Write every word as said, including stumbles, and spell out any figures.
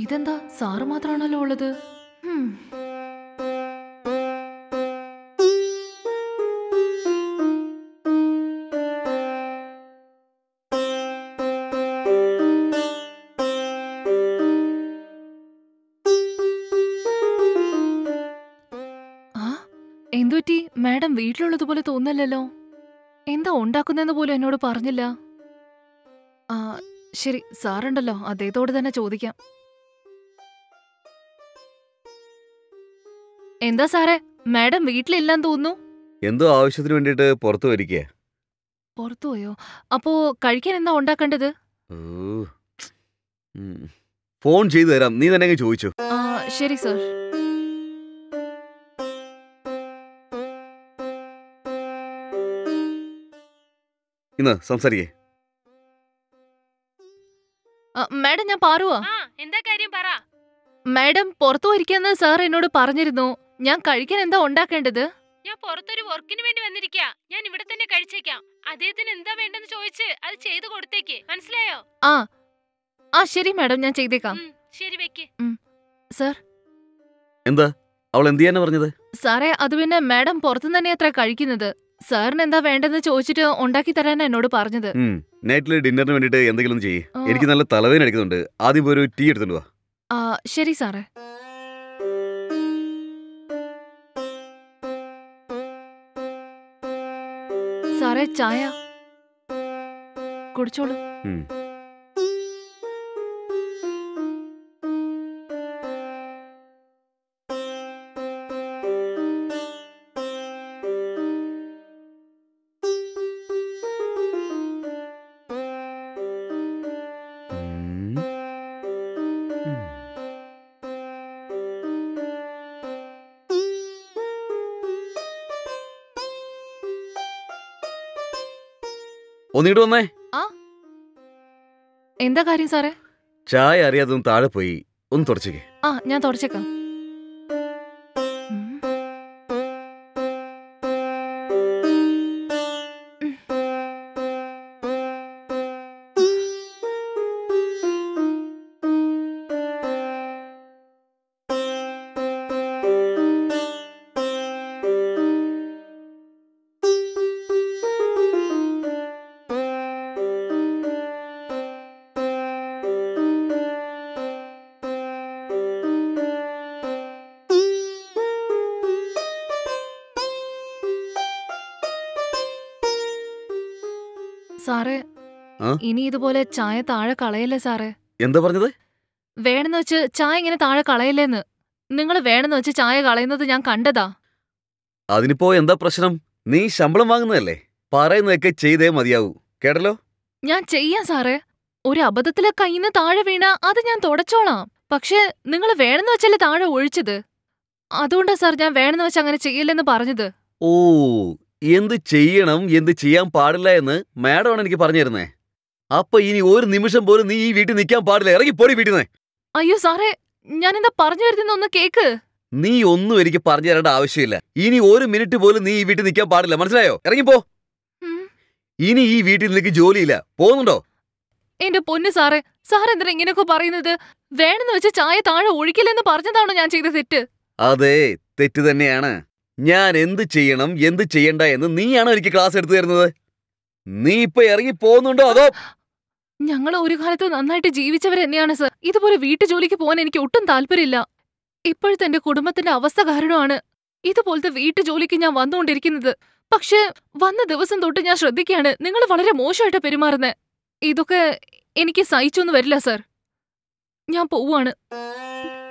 ഇതെന്താ സാറ് മാത്രമാണല്ലോ ഉള്ളത്? ആ എന്തുപറ്റി? മാഡം വീട്ടിലുള്ളതുപോലെ തോന്നല്ലോ. എന്താ ഉണ്ടാക്കുന്നെന്ന് പോലും എന്നോട് പറഞ്ഞില്ല. ആ ശരി, സാറുണ്ടല്ലോ, അദ്ദേഹത്തോട് തന്നെ ചോദിക്കാം. എന്താ സാറേ, മാഡം വീട്ടിലില്ലാന്ന് തോന്നുന്നു. എന്തോ ആവശ്യത്തിന് വേണ്ടിട്ട് പുറത്തു വരിക. പുറത്തു പോയോ? അപ്പോ കഴിക്കാൻ എന്താ ഉണ്ടാക്കേണ്ടത്? ഫോൺ ചെയ്തു തരാം, നീ തന്നെ ചോദിച്ചു. ആ ശരി സർ. ഇന്ന് സംസാരിക്കേ. മാഡം ഞാൻ പാറുവാ. എന്താ കാര്യം പറ. മാഡം പുറത്തു പോയിരിക്കാന്ന് സാർ എന്നോട് പറഞ്ഞിരുന്നു. ഞാൻ കഴിക്കാൻ എന്താ ഉണ്ടാക്കേണ്ടത്? ഞാൻ പുറത്തൊരു വർക്കിന് വേണ്ടി വന്നിരിക്ക. ഞാൻ ഇവിടെ തന്നെ കഴിച്ചേക്കാം. അദ്ദേഹത്തിന് എന്താ വേണ്ടെന്ന് ചോദിച്ച് അത് ചെയ്തു കൊടുത്തേക്ക്, മനസ്സിലായോ? ആ ആ ശരി മാഡം, ഞാൻ ചെയ്തേക്കാം. ശരി വെക്ക്. സർ എന്താ അവൾ എന്ത് ചെയ്യാനാ പറഞ്ഞത്? സാറേ അത് പിന്നെ മാഡം പുറത്തുനിന്ന് തന്നെ അത്ര കഴിക്കുന്നത്. സാറിന് എന്താ വേണ്ടെന്ന് ചോദിച്ചിട്ട് ഉണ്ടാക്കി തരാനാ എന്നോട് പറഞ്ഞത്. നൈറ്റില് ഡിന്നറിന് വേണ്ടിട്ട് എന്തെങ്കിലും ചെയ്യേ. എനിക്ക് നല്ല തലവേദന അടിക്കുന്നുണ്ട്. ആദ്യം ഒരു ടീ എടുത്തോണ്ട് വാ. ആ ശരി സാറേ. സാറേ ചായ കുടിച്ചോളൂ. ഒന്നിട്ട് വന്നേ. എന്താ കാര്യം സാറേ? ചായ അറിയാതെ ഒന്ന് താഴെ പോയി, ഒന്ന് തുടച്ചേക്കേ. ആ ഞാൻ തുടച്ചേക്കാം. സാറേ ഇനി ഇതുപോലെ ചായ താഴെ കളയല്ലേ സാറേ. എന്താ പറഞ്ഞത്? വേണമെന്ന് വെച്ച് ചായ ഇങ്ങനെ താഴെ കളയല്ലേന്ന്. നിങ്ങൾ വേണമെന്ന് വെച്ച് ചായ കളയുന്നത് ഞാൻ കണ്ടതാ. അതിനിപ്പോ എന്താ പ്രശ്നം? നീ ശമ്പളം വാങ്ങുന്നതല്ലേ, പറയുന്നതൊക്കെ ചെയ്തേ മതിയാവൂ, കേട്ടല്ലോ. ഞാൻ ചെയ്യാം സാറേ. ഒരു അബദ്ധത്തിലെ കയ്യിന്ന് താഴെ വീണ അത് ഞാൻ തുടച്ചോളാം. പക്ഷെ നിങ്ങൾ വേണമെന്ന് വെച്ചല്ലേ താഴെ ഒഴിച്ചത്. അതുകൊണ്ടാ സാർ ഞാൻ വേണമെന്ന് വെച്ച് അങ്ങനെ ചെയ്യില്ലെന്ന് പറഞ്ഞത്. ഓ, എന്ത് ചെയ്യണം എന്ത് ചെയ്യാൻ പാടില്ല എന്ന് മാഡമാണ് എനിക്ക് പറഞ്ഞു തരുന്നേ. അപ്പൊ ഇനി ഒരു നിമിഷം പോലും നീ ഈ വീട്ടിൽ നിൽക്കാൻ പാടില്ല. ഇറങ്ങി പോടി വീട്ടിൽ നിന്ന്. അയ്യോ സാറേ, ഞാൻ എന്താ പറഞ്ഞു വരുന്ന ഒന്ന് കേക്ക്. നീ ഒന്നും എനിക്ക് പറഞ്ഞു തരേണ്ട ആവശ്യമില്ല. ഇനി ഒരു മിനിറ്റ് പോലും നീ ഈ വീട്ടിൽ നിൽക്കാൻ പാടില്ല, മനസ്സിലായോ? ഇറങ്ങിപ്പോ. ഇനി ഈ വീട്ടിൽ നിനക്ക് ജോലിയില്ല, പോകുന്നുണ്ടോ? എന്റെ പൊന്നു സാറേ, സാർ എന്തിനാ ഇങ്ങനെയൊക്കെ പറയുന്നത്? വേണമെന്ന് വെച്ച് ചായ താഴെ ഒഴിക്കില്ലെന്ന് പറഞ്ഞതാണോ ഞാൻ ചെയ്ത തെറ്റ്? അതെ, തെറ്റ് തന്നെയാണ്. ഞാൻ എന്ത് ചെയ്യണം എന്ത് ചെയ്യണ്ട എന്ന് നീയാണോ എനിക്ക് ക്ലാസ് എടുത്തു തരുന്നത്? നീ ഇപ്പൊ ഇറങ്ങി പോകുന്നുണ്ടോ അതോ? ഞങ്ങൾ ഒരു കാലത്ത് നന്നായിട്ട് ജീവിച്ചവർ തന്നെയാണ് സർ. ഇതുപോലെ വീട്ടു ജോലിക്ക് പോകാൻ എനിക്ക് ഒട്ടും താല്പര്യമില്ല. ഇപ്പോഴത്തെ എന്റെ കുടുംബത്തിന്റെ അവസ്ഥ കാരണമാണ് ഇതുപോലത്തെ വീട്ടു ജോലിക്ക് ഞാൻ വന്നുകൊണ്ടിരിക്കുന്നത്. പക്ഷെ വന്ന ദിവസം തൊട്ട് ഞാൻ ശ്രദ്ധിക്കുകയാണ് നിങ്ങൾ വളരെ മോശമായിട്ട് പെരുമാറുന്നത്. ഇതൊക്കെ എനിക്ക് സഹിച്ചൊന്നും വരില്ല സർ. ഞാൻ പോവാണ്.